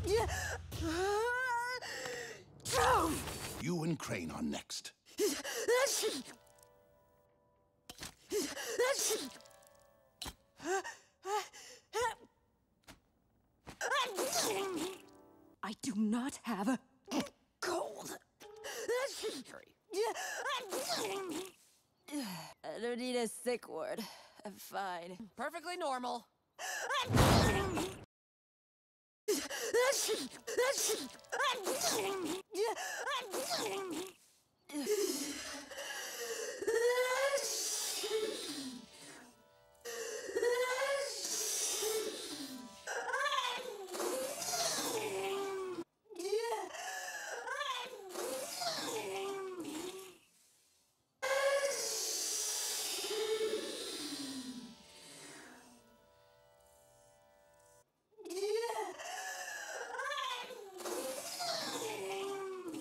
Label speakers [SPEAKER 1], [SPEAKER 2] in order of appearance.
[SPEAKER 1] You and Crane are next.
[SPEAKER 2] I do not have a cold. I don't need a sick word. I'm fine.
[SPEAKER 3] Perfectly normal.